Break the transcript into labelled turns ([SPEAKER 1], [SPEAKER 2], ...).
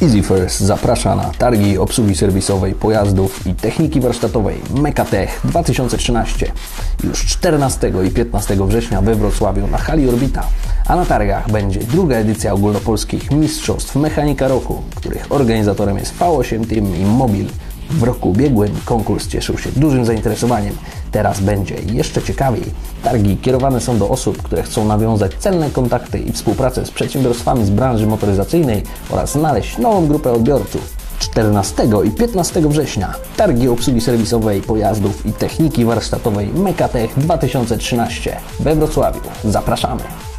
[SPEAKER 1] EasyFirst zaprasza na targi obsługi serwisowej pojazdów i techniki warsztatowej Mekatech 2013 już 14 i 15 września we Wrocławiu na hali Orbita, a na targach będzie druga edycja ogólnopolskich Mistrzostw Mechanika Roku, których organizatorem jest V8 Team i Mobil. W roku ubiegłym konkurs cieszył się dużym zainteresowaniem. Teraz będzie jeszcze ciekawiej. Targi kierowane są do osób, które chcą nawiązać celne kontakty i współpracę z przedsiębiorstwami z branży motoryzacyjnej oraz znaleźć nową grupę odbiorców. 14 i 15 września targi obsługi serwisowej pojazdów i techniki warsztatowej Mekatech 2013 we Wrocławiu. Zapraszamy!